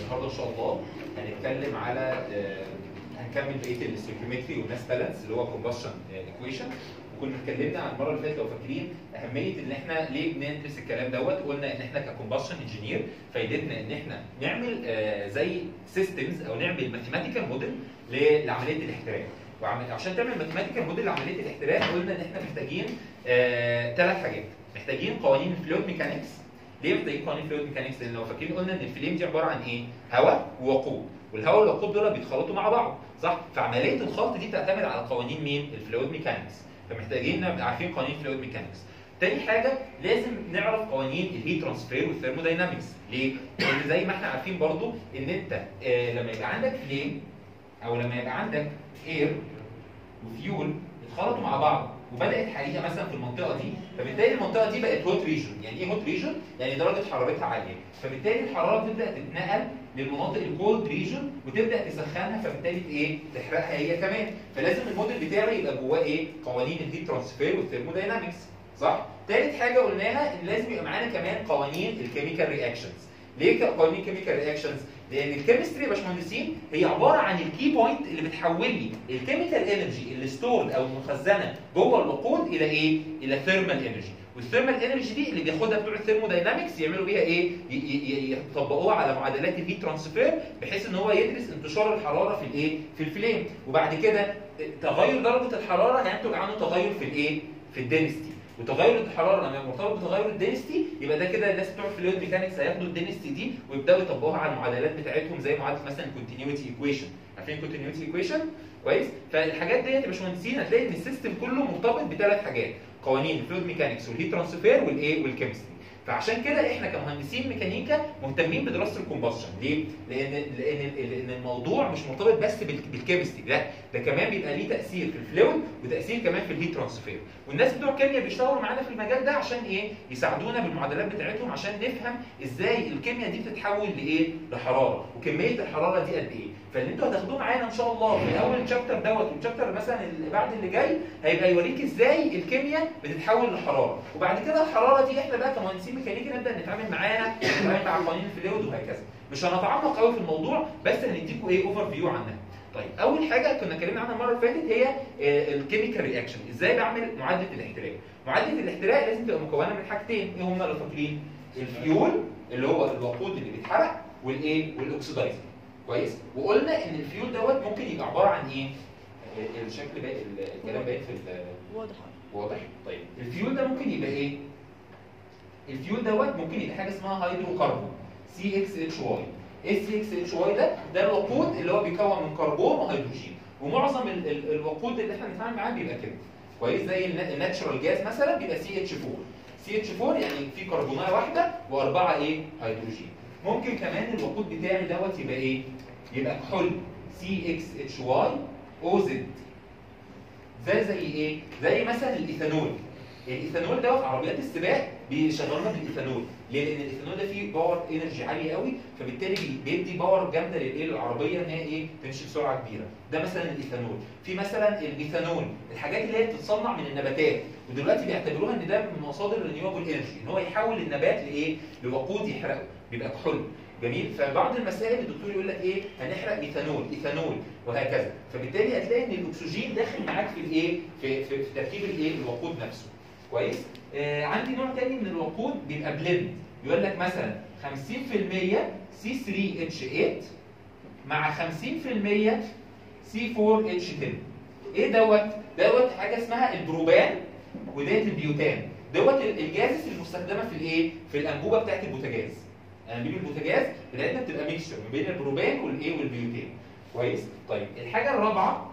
النهارده ان شاء الله هنتكلم على هنكمل بقيه الاستوكيومتري والماس بالانس اللي هو كومبشن ايكويشن. وكنا اتكلمنا عن المره اللي فاتت لو فاكرين اهميه ان احنا ليه بندرس الكلام دوت. قلنا ان احنا ككومبشن انجينير فايدتنا ان احنا نعمل زي سيستمز او نعمل ماثيماتيكال موديل لعمليه الاحتراق. وعشان تعمل ماثيماتيكال موديل لعمليه الاحتراق قلنا ان احنا محتاجين 3 حاجات. محتاجين قوانين الفلويد ميكانكس. ليه محتاجين قوانين الفلويد ميكانكس؟ لان لو فاكرين قلنا ان الفليم دي عباره عن ايه؟ هواء ووقود، والهواء والوقود دول بيتخلطوا مع بعض، صح؟ فعمليه الخلط دي بتعتمد على قوانين مين؟ الفلويد ميكانكس. فمحتاجين نبقى عارفين قوانين الفلويد ميكانكس. تاني حاجه لازم نعرف قوانين الهيت ترانسفير والثيرموداينامكس. ليه؟ لان زي ما احنا عارفين برضو ان انت لما يبقى عندك فليم او لما يبقى عندك اير وفيول اتخلطوا مع بعض وبدات حريقه مثلا في المنطقه دي، فبالتالي المنطقه دي بقت هوت ريجن. يعني ايه هوت ريجن؟ يعني درجه حرارتها عاليه، فبالتالي الحراره بتبدا تتنقل للمناطق الكولد ريجن وتبدا تسخنها، فبالتالي ايه؟ تحرقها هي كمان. فلازم الموديل بتاعي يبقى جواه ايه؟ قوانين الهيت ترانسفير والثيرموداينامكس، صح؟ ثالث حاجه قلناها ان لازم يبقى معانا كمان قوانين الكيميكال رياكشنز. ليه قوانين الكيميكال رياكشنز؟ لان الكيمستري يا باشمهندسين هي عباره عن الكي بوينت اللي بتحول لي الكيميكال انرجي اللي ستورد او المخزنه جوه الوقود الى ايه؟ الى ثيرمال انرجي. والثيرمال انرجي دي اللي بياخدها بتوع الثيرموداينامكس يعملوا بيها ايه؟ يطبقوها على معادلات الهيت ترانسفير بحيث ان هو يدرس انتشار الحراره في الايه؟ في الفليم. وبعد كده تغير درجه الحراره هينتج عنه تغير في الايه؟ في الدنستي. وتغير الحراره لما يبقى مرتبط بتغير الدنستي يبقى ده كده الناس بتوع الفلويد ميكانكس هياخدوا الدنستي دي ويبداوا يطبقوها على المعادلات بتاعتهم زي معادله مثلا الكونتينيوتي ايكويشن. عارفين الكونتينيوتي ايكويشن؟ كويس؟ فالحاجات ديت يا باشمهندسين هتلاقي ان السيستم كله مرتبط ب3 حاجات، قوانين الفلويد ميكانكس والهيت ترانسفير والايه؟ والكيمستري. فعشان كده احنا كمهندسين ميكانيكا مهتمين بدراسه الكومبشن. ليه؟ لان الموضوع مش مرتبط بس بالكيمستري، لا ده كمان بيبقى ليه تاثير في الفلويد وتاثير كمان في الهيت ترانسفير. والناس بتوع الكيمياء بيشتغلوا معانا في المجال ده عشان ايه؟ يساعدونا بالمعادلات بتاعتهم عشان نفهم ازاي الكيمياء دي بتتحول لايه؟ لحراره، وكميه الحراره دي قد ايه. فاللي انتوا هتاخدوه معانا ان شاء الله في اول شابتر دوت والشابتر مثلا اللي بعد اللي جاي هيبقى يوريك ازاي الكيمياء بتتحول لحراره، وبعد كده الحراره دي احنا بقى كمهندسين ميكانيكا نبدا نتعامل معاها، نتعامل مع قوانين الفلويد وهكذا. مش هنتعمق قوي في الموضوع بس هنديكوا ايه؟ اوفر فيو عنها. طيب اول حاجه كنا اتكلمنا عنها المره اللي فاتت هي الكيميكال رياكشن. ازاي بعمل معادله الاحتراق؟ معادله الاحتراق لازم تبقى مكونه من حاجتين، ايه هم لو فاكرين؟ الفيول اللي هو الوقود اللي بيتحرق والايه؟ والاكسدايزر. كويس؟ وقلنا ان الفيول دوت ممكن يبقى عباره عن ايه؟ الشكل باين، الكلام باين في واضح. طيب الفيول ده ممكن يبقى ايه؟ الفيول دوت ممكن يبقى حاجه اسمها هيدروكربون CXHY. ايه CXHY ده الوقود اللي هو بيكون من كربون وهيدروجين، ومعظم الوقود اللي احنا بنتعامل معاه بيبقى كده. كويس؟ زي الناتشرال جاز مثلا بيبقى CH4 يعني في كربونايه واحده و4 ايه؟ هيدروجين. ممكن كمان الوقود بتاعي دوت يبقى ايه؟ يبقى كحول CXHY OZ. زي ايه؟ زي مثلا الايثانول. الايثانول دوت عربيات السباق بيشغلوها بالايثانول. ليه؟ لان الايثانول ده فيه باور انرجي عاليه قوي، فبالتالي بيدي باور جامده للعربيه ان هي ايه؟ تمشي بسرعه كبيره. ده مثلا الايثانول. في مثلا الميثانول، الحاجات اللي هي بتتصنع من النباتات، ودلوقتي بيعتبروها ان ده من مصادر رينيوبل انرجي، ان هو يحول النبات لايه؟ لوقود يحرقه، بيبقى كحول. جميل؟ فبعض المسائل الدكتور يقول لك ايه؟ هنحرق ايثانول وهكذا. فبالتالي هتلاقي ان الاكسجين داخل معاك في الايه؟ في تركيب الايه؟ الوقود نفسه. كويس؟ عندي نوع تاني من الوقود بيبقى بلند. يقول لك مثلا 50% C3H8 مع 50% C4H10. ايه دوت حاجه اسمها البروبان وديت البيوتان. دوت الجازس المستخدمه في الايه؟ في الانبوبه بتاعت البوتاجاز. انابيب البوتاجاز بتاعتنا بتبقى ميكشر ما بين البروبان والايه؟ والبيوتان. كويس؟ طيب الحاجه الرابعه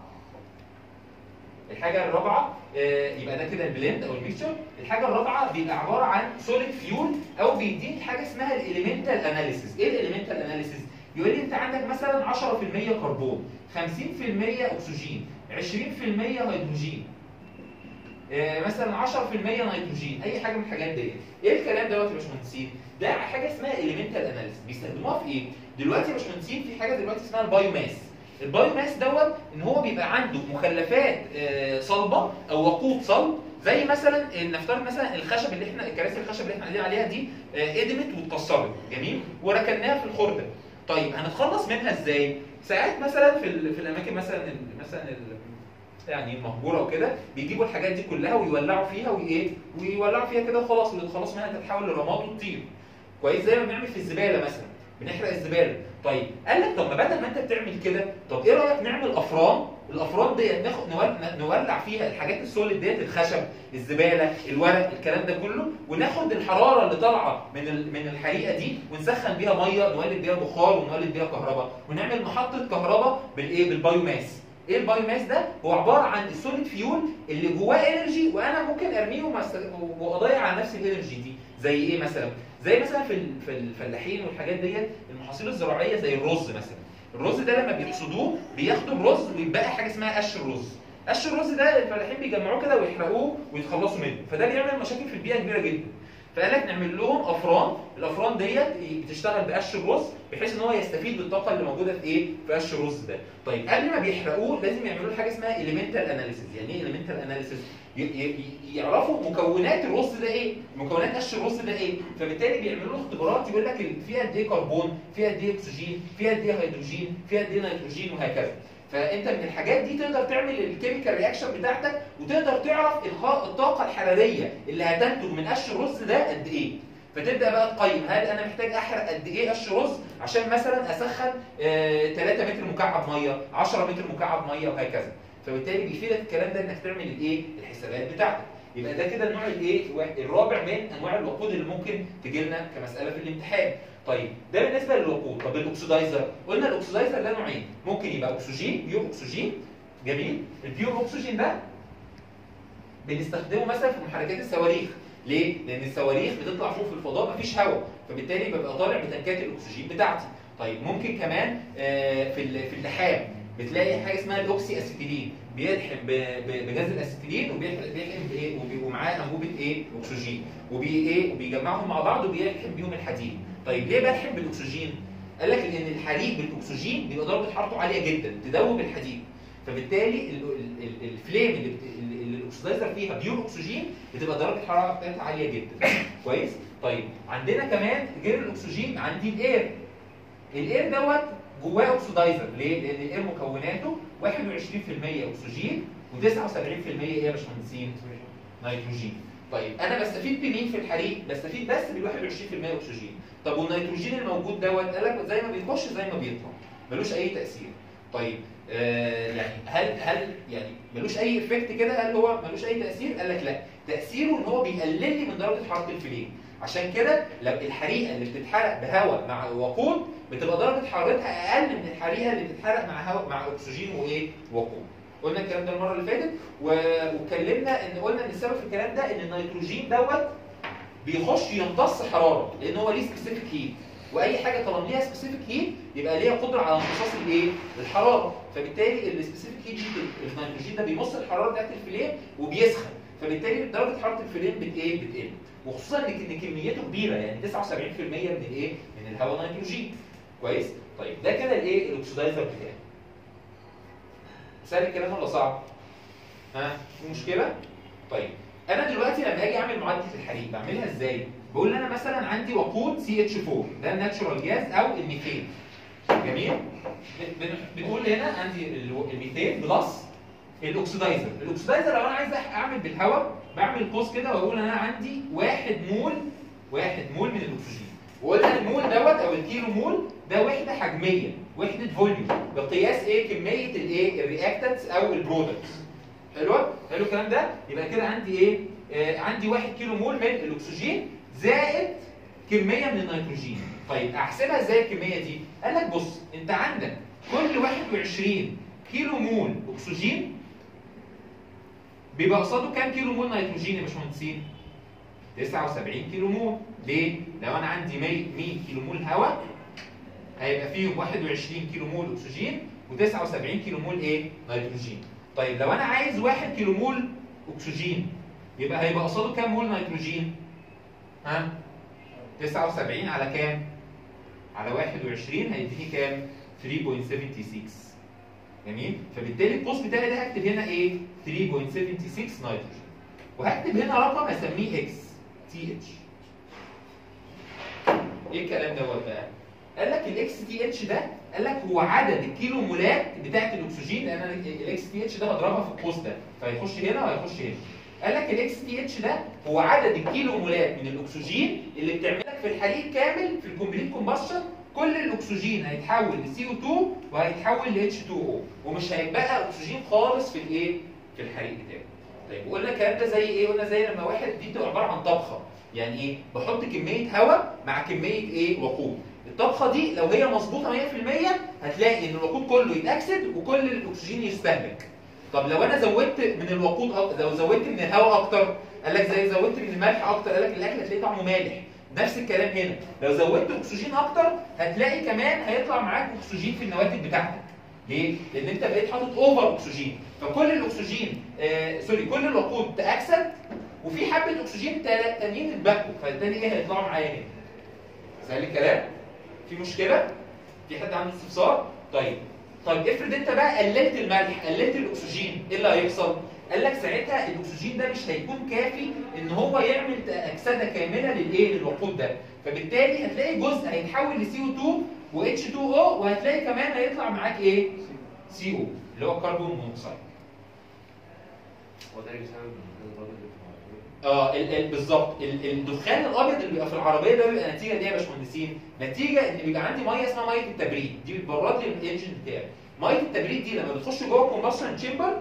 يبقى ده كده البلند او الميكشر. الحاجه الرابعه بيبقى عباره عن سوليد فيول او بيديك حاجه اسمها الاليمنتال اناليسيس. ايه الاليمنتال اناليسيس؟ يقول لي انت عندك مثلا 10% كربون، 50% اكسجين، 20% هيدروجين، مثلا 10% نيتروجين، اي حاجه من الحاجات دي. ايه الكلام دوت يا باشمهندسين؟ ده حاجه اسمها اليمنتال اناليسيس. بيستخدموها في ايه؟ دلوقتي يا باشمهندسين في حاجه دلوقتي اسمها البايوماس. البايوماس دوت ان هو بيبقى عنده مخلفات صلبه او وقود صلب، زي مثلا نفترض مثلا الخشب الكراسي الخشب اللي احنا قاعدين عليها دي قدمت واتكسرت، جميل؟ وركناها في الخرده. طيب هنتخلص منها ازاي؟ ساعات مثلا في الاماكن مثلا يعني المهجوره وكده بيجيبوا الحاجات دي كلها ويولعوا فيها ويولعوا فيها كده وخلاص، ويتخلصوا منها تتحول لرماد وتطير. كويس، زي ما بنعمل في الزباله مثلا، بنحرق الزباله. طيب قال لك طب ما بدل ما انت بتعمل كده، طب ايه رايك نعمل افران؟ الافران دي نولع فيها الحاجات السوليد ديت، الخشب، الزباله، الورق، الكلام ده كله، وناخد الحراره اللي طالعه من الحريقه دي ونسخن بيها ميه، نولد بيها بخار ونولد بيها كهرباء، ونعمل محطه كهرباء بالبايوماس. ايه البايوماس ده؟ هو عباره عن السوليد فيول اللي جواه انرجي، وانا ممكن ارميه واضيع على نفس الانرجي دي. زي ايه مثلا؟ زي مثلا في الفلاحين والحاجات ديت، المحاصيل الزراعيه زي الرز مثلا. الرز ده لما بيحصدوه بياخدوا الرز ويبقى حاجه اسمها قش الرز. قش الرز ده الفلاحين بيجمعوه كده ويحرقوه ويتخلصوا منه، فده بيعمل مشاكل في البيئه كبيره جدا. فقال لك نعمل لهم افران، الافران ديت بتشتغل بقش الرز بحيث ان هو يستفيد بالطاقه اللي موجوده في ايه؟ في قش الرز ده. طيب قبل ما بيحرقوه لازم يعملوا له حاجه اسمها اليمنتال اناليسيس. يعني ايه اليمنتال اناليسيس؟ يعرفوا مكونات الرز ده ايه؟ مكونات قش الرز ده ايه؟ فبالتالي بيعملوا له اختبارات يقول لك فيها قد ايه كربون، فيها قد ايه اكسجين، فيها قد ايه هيدروجين، فيها قد ايه نيتروجين، وهكذا. فانت من الحاجات دي تقدر تعمل الكيميكال رياكشن بتاعتك، وتقدر تعرف الطاقه الحراريه اللي هتنتج من قش الرز ده قد ايه. فتبدا بقى تقيم، هل انا محتاج احرق قد ايه قش رز عشان مثلا اسخن 3 متر مكعب ميه، 10 متر مكعب ميه، وهكذا. فبالتالي بيفيدك الكلام ده انك تعمل الايه؟ الحسابات بتاعتك. يبقى ده كده النوع الايه؟ الرابع من انواع الوقود اللي ممكن تجي لنا كمساله في الامتحان. طيب ده بالنسبه للوقود. طب الاكسدايزر، قلنا الاكسدايزر ده نوعين، ممكن يبقى اكسجين، بيور اكسجين. جميل. البيور اكسجين ده بنستخدمه مثلا في محركات الصواريخ. ليه؟ لان الصواريخ بتطلع فوق في الفضاء مفيش هواء، فبالتالي ببقى طالع بتنكات الاكسجين بتاعتي. طيب ممكن كمان في اللحام بتلاقي حاجه اسمها الاوكسي اسيتيلين، بيلحم بغاز الاسيتيلين وبيلحم بايه؟ ومعاه انبوبه ايه؟ اكسجين، وبيجمعهم مع بعض وبيلحم بيهم الحديد. طيب ليه بلحم بالاكسجين؟ قال لك لان الحديد بالاكسجين بيبقى درجه حرارته عاليه جدا تدوب الحديد، فبالتالي الفليم اللي الاكسدايزر فيها بيور اكسجين بتبقى درجه الحراره بتاعتها عاليه جدا. كويس؟ طيب عندنا كمان غير الاكسجين عندي الاير. الاير دوت جواه اكسدايزر. ليه؟ لان الاير مكوناته 21% اكسجين و79% ايه يا باشمهندسين؟ نيتروجين. طيب انا بستفيد بمين في الحريق؟ بستفيد بس بال 21% اكسجين. طب والنيتروجين الموجود دوت قال لك زي ما بيخش زي ما بيطلع، ملوش اي تاثير. طيب يعني هل يعني ملوش اي افكت كده؟ هل هو ملوش اي تاثير؟ قال لك لا، تاثيره ان هو بيقلل لي من درجه حراره الفليم. عشان كده لو الحريقه اللي بتتحرق بهواء مع وقود بتبقى درجه حرارتها اقل من الحريقه اللي بتتحرق مع هواء مع اكسجين وقود. قلنا الكلام ده المره اللي فاتت، واتكلمنا ان قلنا ان السبب في الكلام ده ان النيتروجين دوت بيخش يمتص حراره، لان هو ليه سبيسيفيك هيت، واي حاجه طالما ليها سبيسيفيك هيت يبقى ليها قدره على امتصاص الايه؟ الحراره. فبالتالي السبيسيفيك هيت دي النيتروجين ده بيمص الحراره بتاعت الفليم وبيسخن، فبالتالي درجه حراره الفليم بتقل، وخصوصا ان كميته كبيره، يعني 79% من الايه؟ من الهواء نيتروجين. كويس؟ طيب ده كده الايه؟ الاكسدايزر بتاعي. سهل الكلام ولا صعب؟ ها؟ في مشكله؟ طيب انا دلوقتي لما اجي اعمل معادله الحريق بعملها ازاي؟ بقول انا مثلا عندي وقود CH4 ده الناتشورال جاز او الميثين. جميل؟ بنقول هنا عندي الميثين بلس الاكسدايزر. الاكسدايزر لو انا عايز اعمل بالهواء بعمل قوس كده واقول انا عندي 1 مول من الاكسجين. وقلنا المول دوت او الكيلو مول ده وحده حجميه، وحده فوليوم بقياس ايه؟ كميه الايه؟ الرياكتنتس او البرودكتس. حلوه؟ حلو الكلام ده؟ يبقى كده عندي ايه؟ عندي 1 كيلو مول من الاكسجين زائد كميه من النيتروجين. طيب احسبها ازاي الكميه دي؟ قال لك بص، انت عندك كل 21 كيلو مول اكسجين بيبقى قصاده كام كيلو مول نيتروجين يا باشمهندسين؟ 79 كيلو مول. ليه؟ لو انا عندي 100 كيلو مول هواء هيبقى فيهم 21 كيلو مول اكسجين و79 كيلو مول ايه؟ نيتروجين. طيب لو انا عايز 1 كيلو مول اكسجين يبقى هيبقى قصاده كام مول نيتروجين؟ ها؟ 79 على كام؟ على 21 هيديني كام؟ 3.76. جميل؟ فبالتالي القوس بتاعي ده هكتب هنا ايه؟ 3.76 نيتروجين. وهكتب هنا رقم اسميه اكس TH. ايه الكلام دوت بقى؟ قال لك الاكس تي اتش ده قال لك هو عدد الكيلو مولات بتاعت الاكسجين، لان انا الاكس تي اتش ده بضربها في القوس ده فهيخش هنا وهيخش هنا. قال لك الاكس تي اتش ده هو عدد الكيلو مولات من الاكسجين اللي بتعمل لك في الحريق كامل في الكومبليت كومبشن. كل الاكسجين هيتحول ل CO2 وهيتحول ل H2O ومش هيبقى اكسجين خالص في الايه؟ في الحريق بتاعه. طيب وقلنا الكلام ده زي ايه؟ قلنا زي لما واحد دي بتبقى عباره عن طبخه، يعني ايه؟ بحط كميه هواء مع كميه ايه؟ وقود. الطبخه دي لو هي مظبوطه 100% هتلاقي ان الوقود كله يتاكسد وكل الاكسجين يستهلك. طب لو انا زودت من الوقود لو زودت من الهواء اكتر، قال لك زي زودت من الملح اكتر، قال لك الاكل هتلاقي طعمه مالح. نفس الكلام هنا، لو زودت اكسجين اكتر هتلاقي كمان هيطلع معاك اكسجين في النواتج بتاعتك. ليه؟ لان انت بقيت حاطط اوفر اكسجين، فكل الاكسجين كل الوقود تاكسد وفي حبه اكسجين تانيين اتبقوا، فالتاني ايه هيطلعوا معايا هنا. سهل الكلام؟ في مشكله؟ في حد عنده استفسار؟ طيب افرض انت بقى قللت الملح، قللت الاكسجين، ايه اللي هيحصل؟ قال لك ساعتها الاكسجين ده مش هيكون كافي ان هو يعمل اكسده كامله للايه؟ للوقود ده، فبالتالي هتلاقي جزء هيتحول ل CO2 و H2O وهتلاقي كمان هيطلع معاك ايه؟ CO اللي هو كربون مونوكسيد. هو ده بيسبب بالظبط الدخان الابيض اللي بيبقى في العربيه ده بيبقى نتيجه دي يا باشمهندسين، نتيجه ان بيبقى عندي ميه اسمها ميه التبريد، دي بتبرد لي الانجن بتاعي. ميه التبريد دي لما بتخش جوه الكومبشن تشامبر،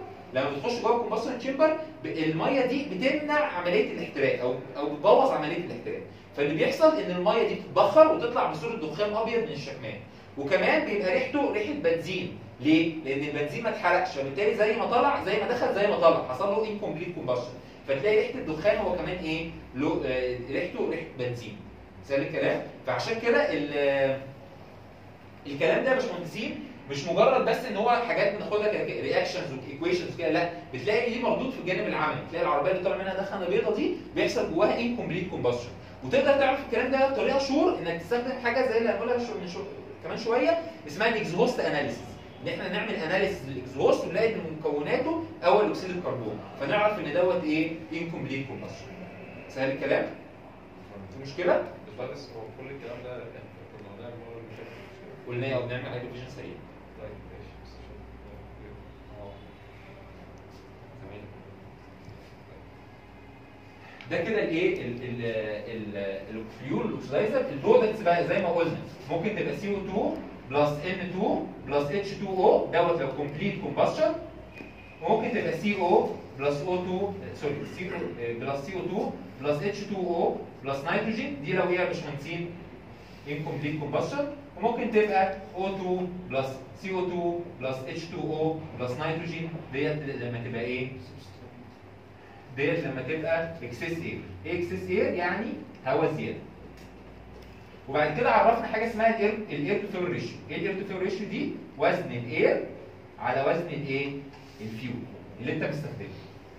الميه دي بتمنع عمليه الاحتراق او بتبوظ عمليه الاحتراق. فاللي بيحصل ان الميه دي بتتبخر وتطلع بصوره دخان ابيض من الشكمان، وكمان بيبقى ريحته ريحه بنزين. ليه؟ لان البنزين ما اتحرقش، فبالتالي زي ما دخل زي ما طلع، حصل له انكمبليت كومبشن، فتلاقي ريحه الدخان هو كمان ايه؟ له ريحته ريحه بنزين. سهل الكلام؟ فعشان كده الكلام ده يا باشمهندسين مش مجرد بس ان هو حاجات بناخدها كرياكشنز وايكويشنز كده، لا، بتلاقي ليه مردود في الجانب العملي، تلاقي العربيه اللي طالع منها دخنه بيضه دي بيحصل جواها انكمبليت كومبشن، وتقدر تعرف الكلام ده بطريقه شور انك تستخدم حاجه زي اللي هنقولها كمان شويه اسمها الاكزهوست اناليسيس، ان احنا نعمل اناليسيس للاكزهوست ونلاقي ان مكوناته اول اكسيد الكربون، فنعرف ان دوت ايه؟ انكمبليت كومبشن. سهل الكلام؟ في مشكله؟ بس هو كل الكلام ده كنا قلناه المره اللي فاتت، قلنا وبنعمل هيدروجين سريع. طيب ماشي بس ده كده الايه؟ الفيول الاكسدايزر. البرودكتس بقى زي ما قلنا ممكن تبقى CO2 بلس N2 بلس H2O دوت لو كومبليت كومبشن، وممكن تبقى CO بلس O2 بلس CO2 بلس H2O بلس نيتروجين، دي لو هي يا باشمهندسين incomplete combustion، وممكن تبقى O2 بلس CO2 بلس H2O بلس نيتروجين، ديت لما تبقى ايه؟ ديت لما تبقى اكسس اير. ايه اكسس اير؟ يعني هواء زياده. وبعد كده عرفنا حاجه اسمها الاير تو فيول ريشيو. ايه الاير تو فيول ريشيو دي؟ وزن الاير على وزن الايه؟ الفيول اللي انت مستخدمه.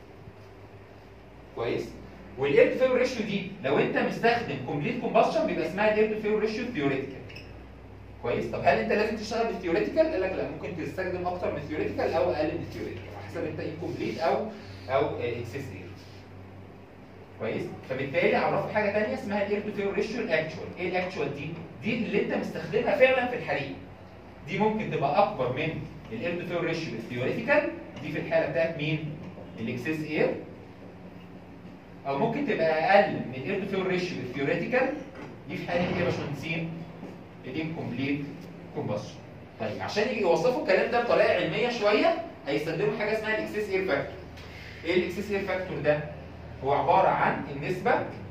كويس؟ والاير تو فيول ريشيو دي لو انت مستخدم كومبليت كومبشن بيبقى اسمها الاير تو فيول ريشيو ثيوريتيكال. كويس؟ طب هل انت لازم تشتغل بالثيوريتيكال؟ قال لك لا، ممكن تستخدم اكتر من الثيوريتيكال او اقل من الثيوريتيكال على حسب انت انكومبليت او اكسس اير. كويس؟ فبالتالي عرفوا حاجه ثانيه اسمها الاير تو فيول ريشيو الاكشوال. ايه الاكشوال دي؟ دي اللي انت مستخدمها فعلا في الحريق. دي ممكن تبقى اكبر من الاير تو فيول ريشيو الثيوريتيكال، دي في الحاله بتاعت مين؟ الاكسس اير. او ممكن تبقى اقل من الاير تو فيول ريشيو الثيوريتيكال، دي في حاله ايه يا باشمهندسين؟ الانكمبليت كومبشن. طيب عشان يوصفوا الكلام ده بطريقه علميه شويه هيستخدموا حاجه اسمها الاكسس اير فاكتور. ايه الاكسس اير فاكتور ده؟ هو عباره عن النسبه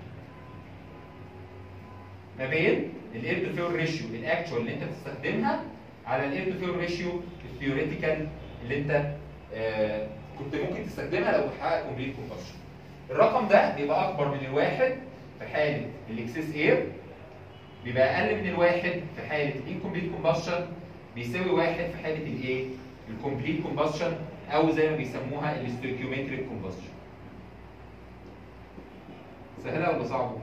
ما بين الاير تو فيول ريشيو الاكشوال اللي انت بتستخدمها على الاير تو فيول ريشيو الثيوريتيكال اللي انت كنت ممكن تستخدمها لو بتحقق كومبليت كومبشن. الرقم ده بيبقى اكبر من الواحد في حاله الاكسس اير، بيبقى اقل من الواحد في حاله الانكمبليت كومبشن، بيساوي واحد في حاله الايه؟ الكومبليت كومبشن، او زي ما بيسموها الاستويكيومتريك كومبشن. سهله ولا صعبه؟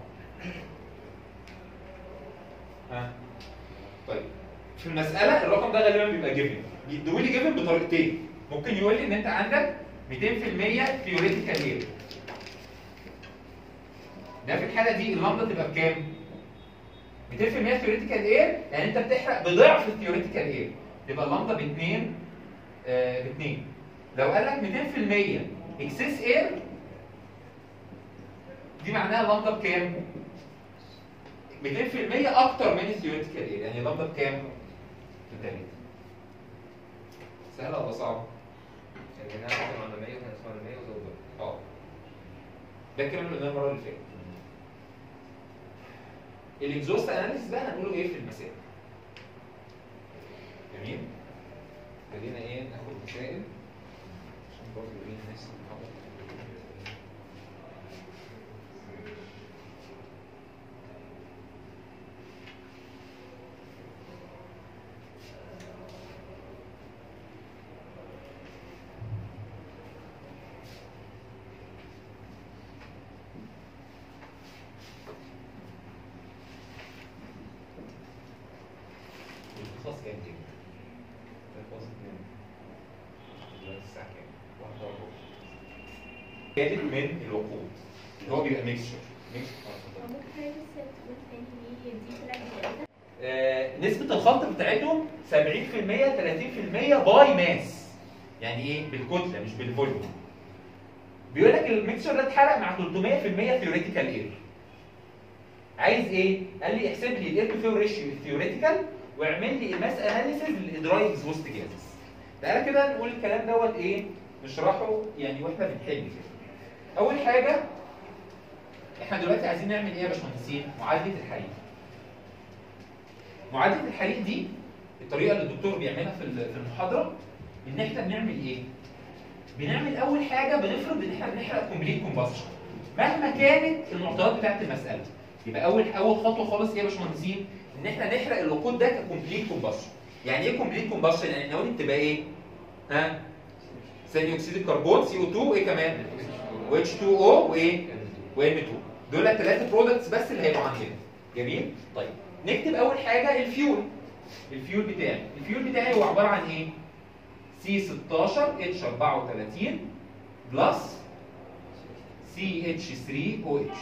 طيب في المساله الرقم ده غالبا بيبقى جيفن، بيدوا لي جيفن بطريقتين. ممكن يقول لي ان انت عندك 200% ثيوريتيكال اير، ده في الحاله دي اللامدا تبقى بكام؟ 200% ثيوريتيكال اير يعني انت بتحرق بضعف الثيوريتيكال اير، يبقى اللامدا ب 2. لو قال لك 200% اكسس اير دي معناها اللامدا بكام؟ 200% اكتر من الثيوريتيكال اير، يعني اللامدا بكام؟ ب 3. سهله ولا صعبه؟ يعني هنا هنقسم على 100 وهنقسم على 100 وزود. ده الكلام اللي قلناه المره اللي فاتت. الاكزوست اناليسيس بقى هنقوله ايه في المسائل؟ جميل؟ خلينا ناخد مسائل عشان برضه الناس خلاص كام كده؟ خلاص 2 دلوقتي الساعة كام؟ 1:15 جابت من الوقود اللي هو بيبقى ميكسشر. ممكن حضرتك تقول تاني دي طلعت نسبة الخلط بتاعتهم 70% 30% باي ماس. يعني ايه؟ بالكتلة مش بالفوليوم. بيقول لك الميكسشر ده اتحرق مع 300% ثيوريتيكال اير. عايز ايه؟ قال لي احسب لي الاير تو فيول ريشيو الثيوريتيكال واعمل لي الماس اناليسيس للدراي اكزوست جازز. تعالى كده نقول الكلام دوت نشرحه يعني واحنا بنحل كده. اول حاجه احنا دلوقتي عايزين نعمل ايه يا باشمهندسين؟ معادله الحريق. معادله الحريق دي الطريقه اللي الدكتور بيعملها في المحاضره ان احنا بنعمل ايه؟ بنعمل اول حاجه بنفرض ان احنا بنحرق كومبليت كومباشن مهما كانت المعطيات بتاعت المساله. يبقى اول خطوه خالص ايه يا باشمهندسين؟ ان احنا نحرق الوقود ده ككومبليت كومباشن. يعني ايه كومبليت كومباشن؟ يعني النواتج تبقى ايه؟ ثاني اكسيد الكربون CO2 وايه كمان؟ وH2O وM2. دول 3 برودكتس بس اللي هيبقوا عندنا. جميل؟ طيب نكتب اول حاجه الفيول. الفيول بتاعي هو عباره عن ايه؟ C16H34 بلس CH3OH.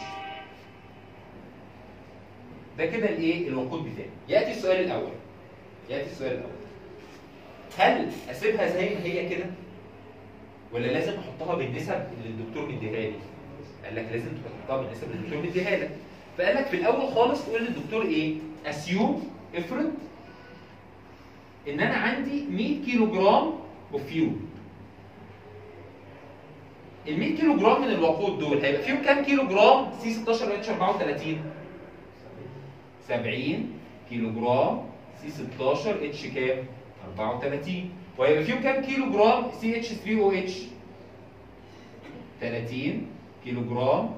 ده كده الوقود بتاعي. ياتي السؤال الاول. هل اسيبها زي ما هي كده؟ ولا لازم احطها بالنسب اللي الدكتور مديها لي؟ قال لك لازم تحطها بالنسب اللي الدكتور مديها لك. فقال لك في الاول خالص تقول للدكتور اسيوم افرض ان انا عندي 100 كيلو جرام اوف فيول. ال 100 كيلو جرام من الوقود دول هيبقى فيهم كام كيلو جرام C16H34؟ 70 كيلو جرام C16H كام؟ 34. وهيبقى فيهم كام كيلو جرام CH3OH؟ 30 كيلو جرام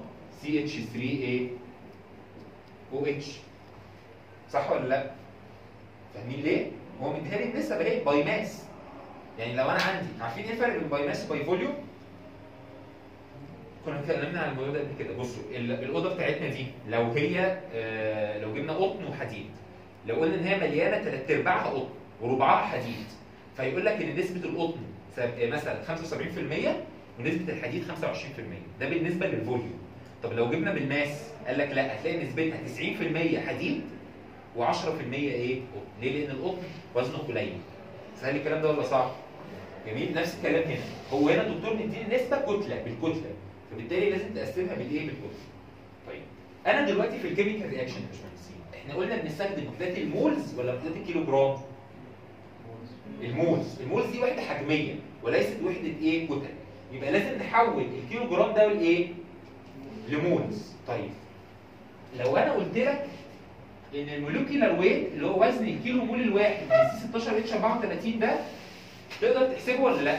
CH3OH. صح ولا لا؟ فاهمين ليه؟ هو مديها لي النسب اهي باي ماس. يعني لو انا عندي عارفين ايه الفرق بين باي ماس وباي فوليوم؟ كنا اتكلمنا عن الموضوع ده قبل كده. بصوا الاوضه بتاعتنا دي لو هي لو جبنا قطن وحديد، لو قلنا ان هي مليانه 3/4 قطن وربعها حديد، فيقول لك ان نسبه القطن مثلا 75% ونسبه الحديد 25%. ده بالنسبه للفوليوم. طب لو جبنا بالماس قال لك لا، هتلاقي نسبتها 90% حديد و10% قطن. ليه؟ لان القطن وزنه قليل. سهل الكلام ده ولا صعب؟ جميل. نفس الكلام هنا. هو هنا الدكتور مديني نسبه كتله بالكتله، فبالتالي لازم تقسمها بالكتله. طيب انا دلوقتي في الكيميكال رياكشن يا باشمهندسين احنا قلنا بنستخدم وحدات المولز ولا وحدات الكيلو جرام؟ المولز دي وحده حجميه وليست وحده كتل. يبقى لازم نحول الكيلو جرام ده لمولز. طيب لو انا قلت لك ان الموليكيولار ويت اللي هو وزن الكيلو مول الواحد من C16H34 ده تقدر تحسبه ولا لا؟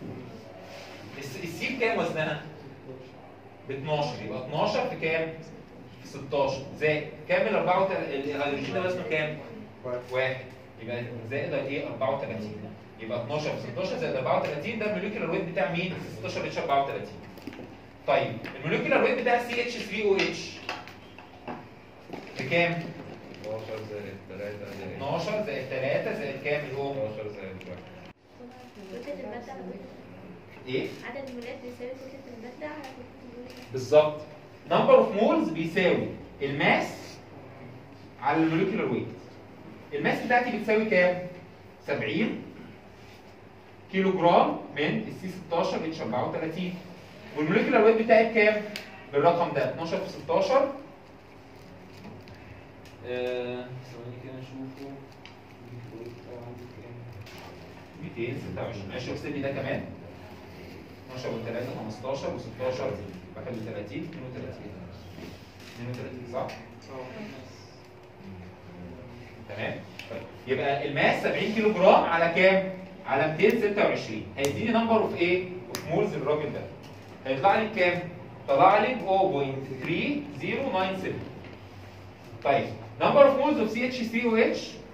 السي بكام وزنها؟ ب 12. يبقى 12 في كام؟ في 16 زائد كام الهيدروجين ده وزنه كام؟ 1. يبقى زائد 34. يبقى 12 في 16 زائد 34 ده الموليكيولار ويت بتاع مين؟ C16H34. طيب الموليكيولار ويت بتاع CH3OH بكام؟ 12 زائد 3 زائد 12 زائد 3 زائد كام الأم؟ 12 زائد 1. عدد المولات بيساوي كتلة المادة على كتلة المولات. بالظبط. نمبر اوف مولز بيساوي الماس على الموليكولار ويت. الماس بتاعتي بتساوي كام؟ 70 كيلو جرام من السي 16 اتش 34. والموليكولار ويت بتاعي بكام؟ بالرقم ده 12 في 16 ثواني كده نشوفه 226 ماشي واحسب لي ده كمان 12 و3 15 و16 31 32 صح؟ تمام؟ طيب يبقى الماس 70 كيلو جرام على كام؟ على 226 هيديني نمبر اوف ايه؟ اوف مولز الراجل ده هيطلع لي بكام؟ طلع لي ب 0.3097. طيب نمبر اوف مولز اوف CH3OH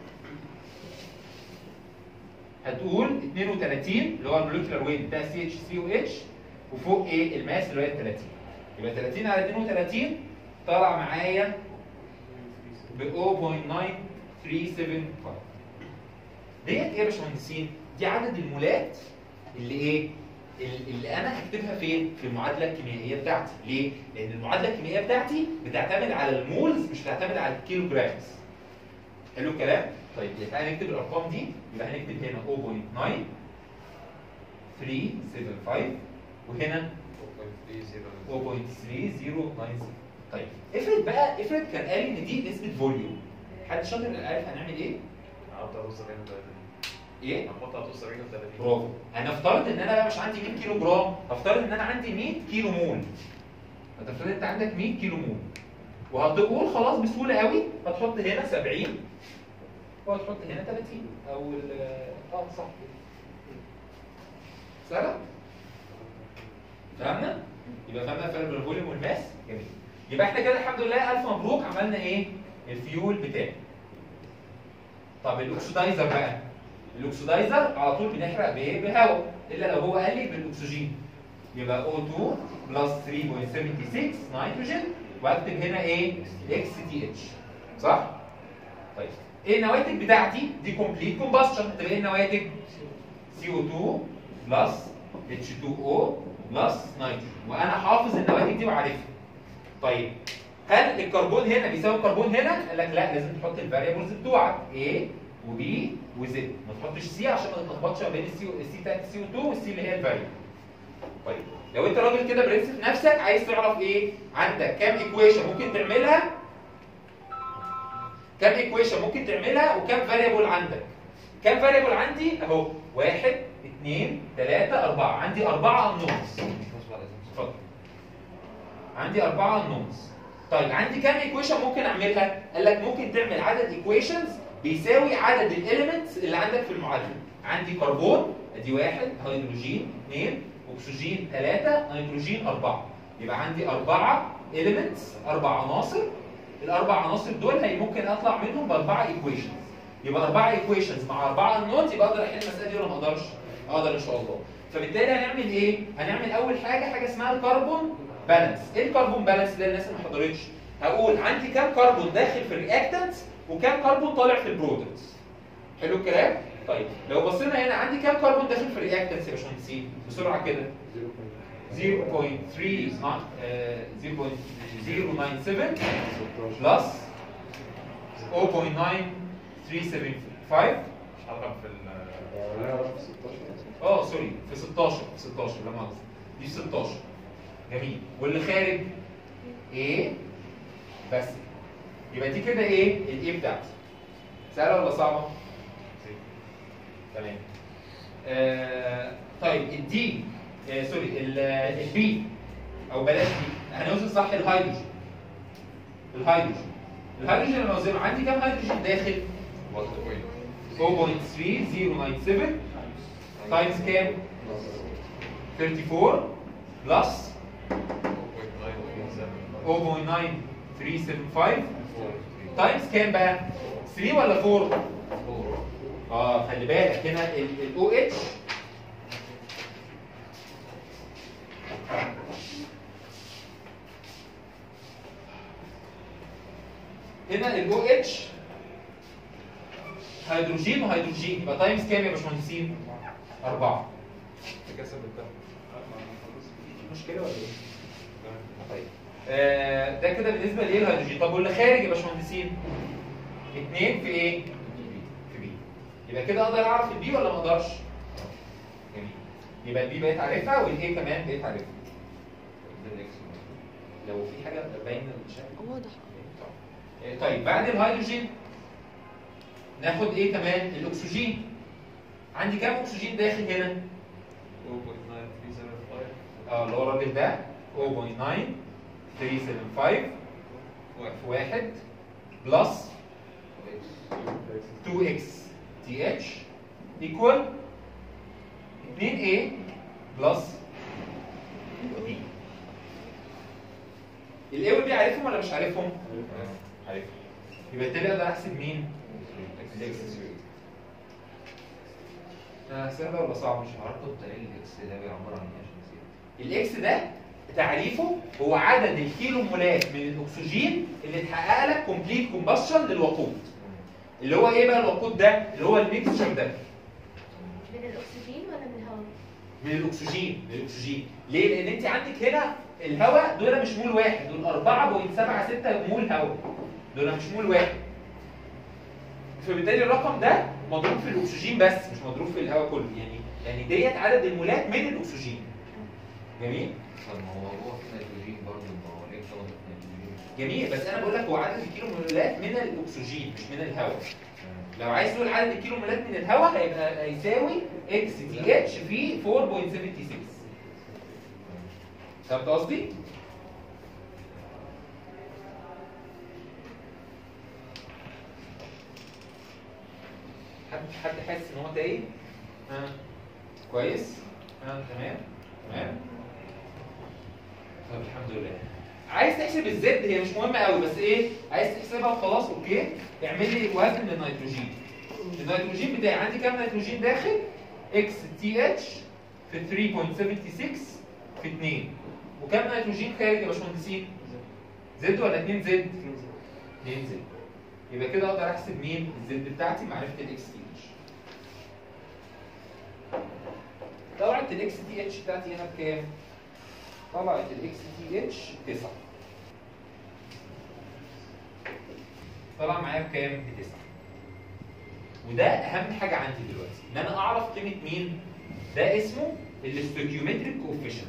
هتقول 32 اللي هو الموليكولار ويت بتاع CH3OH وفوق ايه؟ الماس اللي هي 30. يبقى 30 على 32 طلع معايا ب 0.9375. ديت ايه يا باشمهندسين؟ دي عدد المولات اللي ايه؟ اللي انا هكتبها فين؟ في المعادله الكيميائيه بتاعتي، ليه؟ لان المعادله الكيميائيه بتاعتي بتعتمد على المولز مش بتعتمد على الكيلو جرامز. حلو الكلام؟ طيب تعالى نكتب الارقام دي، يبقى هنكتب هنا 0.9375 وهنا 0.3097. طيب افرض كان قال ان دي نسبه فوليوم. حد شاطر عارف هنعمل ايه؟ ايه؟ هنحطها توصل 70 و 30. برافو. هنفترض ان انا بقى مش عندي 100 كيلو جرام، هفترض ان انا عندي 100 كيلو مول. هتفترض انت عندك 100 كيلو مول. وهتقول خلاص بسهوله قوي هتحط هنا 70 وهتحط هنا 30 او صح كده. سهله؟ فهمنا؟ يبقى فهمنا الفرق بين الفوليوم والماس؟ جميل. يبقى احنا كده الحمد لله الف مبروك عملنا ايه؟ الفيول بتاعي. طب الاكسدايزر بقى. الاكسدايزر على طول بنحرق بايه؟ بهواء، الا لو هو قال لي بالاكسجين. يبقى O2 بلس 3.76 نيتروجين واكتب هنا ايه؟ XTH. صح؟ طيب ايه النواتج بتاعتي؟ دي كومبليت كومباشن. هتبقى ايه النواتج؟ CO2 بلس H2O بلس نيتروجين، وانا حافظ النواتج دي وعارفها. طيب هل الكربون هنا بيساوي الكربون هنا؟ قال لك لا، لازم تحط الفاريبلز بتوعك A وB وZ، ما تحطش C عشان ما تتلخبطش ما بين السي بتاعت CO2 والسي اللي هي الفاريبل. طيب لو انت راجل كده برنس في نفسك عايز تعرف ايه؟ عندك كام ايكويشن ممكن تعملها؟ كام ايكويشن ممكن تعملها وكام فاريبل عندك؟ كام فاريبل عندي؟ اهو 1 2 3 4. عندي 4 انونز. اتفضل. عندي 4 انونز. طيب عندي كام ايكويشن ممكن اعملها؟ قال لك ممكن تعمل عدد ايكويشنز بيساوي عدد الاليمنتس اللي عندك في المعادله. عندي كربون ادي 1، هيدروجين 2، اكسجين 3، نيتروجين 4. يبقى عندي 4 اليمنتس، 4 عناصر. الاربع عناصر دول ممكن اطلع منهم ب4 ايكويشنز. يبقى 4 ايكويشنز مع 4 انونز، يبقى اقدر احل المساله دي ولا ما اقدرش؟ اقدر ان شاء الله. فبالتالي هنعمل ايه؟ هنعمل اول حاجه اسمها الكربون بالانس. ايه الكربون بالانس ده الناس اللي ما حضرتش؟ هقول عندي كام كربون داخل في الرياكتنتس وكام كربون طالع في البرودكتس. حلو الكلام؟ طيب لو بصينا هنا عندي كام كربون داخل في الرياكتنتس يا باشمهندسين؟ بسرعه كده 0.097 بلس 0.9375. هضرب في سوري في 16 لا مؤاخذه دي 16. جميل. واللي خارج ايه بس. يبقى دي كده ايه الايه بتاعتي. سهله ولا صعبه؟ تمام. طيب الدي سوري البي او بلاش دي، هنوزن صح الهيدروجين. الهيدروجين لما اوزنه عندي كام هيدروجين داخل؟ 0.3097 تايمز كام؟ 34 بلس 0.9375 تايمز كام بقى؟ 3 ولا 4؟ خلي بالك هنا ال OH هنا ال OH هيدروجين وهيدروجين، يبقى تايمز كام يا باشمهندسين؟ 4. تكسب الدم. مشكله ولا ايه؟ طيب ده كده بالنسبه للهيدروجين. طب واللي خارج يا باشمهندسين؟ 2 في ايه؟ في بي. يبقى كده اقدر اعرف البي ولا ما اقدرش؟ جميل. يبقى البي بقيت عارفها والايه كمان بقيت عارفها. لو في حاجه باينه الشكل واضح. طيب بعد الهيدروجين ناخد ايه كمان؟ الاكسجين. عندي كام اكسجين داخل هنا؟ 0.9375. اللي هو الراجل ده 0.9375 في 1 بلس 2x TH equal 2A بلس B. الاي والبي عارفهم ولا مش عارفهم؟ عارفهم. يبقى بالتالي اقدر احسب مين؟ الاكس. سهله ولا صعبه؟ مش عارف. الاكس ده عباره عن ايه عشان نسيت؟ الاكس ده تعريفه هو عدد الكيلو مولات من الاكسجين اللي اتحقق لك كومبليت كومبشن للوقود. اللي هو ايه بقى الوقود ده؟ اللي هو الميكستشر ده. من الاكسجين ولا من الهواء؟ من الاكسجين، من الاكسجين. ليه؟ لان انت عندك هنا الهواء دول مش مول واحد، دول 4.76 مول هواء. دول مش مول واحد. فبالتالي الرقم ده مضروب في الاكسجين بس مش مضروب في الهواء كله، يعني ديت عدد المولات من الاكسجين. جميل؟ طب ما هو في نيتروجين برضه، ما هو الاكس واضح نيتروجين. جميل، بس انا بقول لك هو عدد الكيلو مولات من الاكسجين مش من الهواء. لو عايز تقول عدد الكيلو مولات من الهواء هيساوي اكس تي اتش في 4.76. فهمت قصدي؟ حد حاسس ان هو تايه؟ كويس؟ تمام؟ تمام؟ طب الحمد لله. عايز تحسب الزد هي مش مهمه قوي، بس ايه؟ عايز تحسبها وخلاص. اوكي؟ اعمل لي وزن للنيتروجين. النيتروجين بتاعي عندي كام نيتروجين داخل؟ اكس تي اتش في 3.76 في 2. وكام نيتروجين خارج يا باشمهندسين؟ زد ولا 2 زد؟ 2 زد. يبقى كده اقدر احسب مين؟ الزد بتاعتي معرفه الاكس تي اتش. طلعت الاكس تي اتش بتاعتي هنا بكام؟ طلعت الاكس تي اتش 9. طلع معايا بكام؟ ب 9. وده اهم حاجه عندي دلوقتي ان انا اعرف قيمه مين؟ ده اسمه الاستوكيومتريك كوفيشنت.